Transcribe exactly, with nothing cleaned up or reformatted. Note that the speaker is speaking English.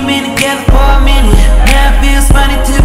been together for a minute. Now it feels funny to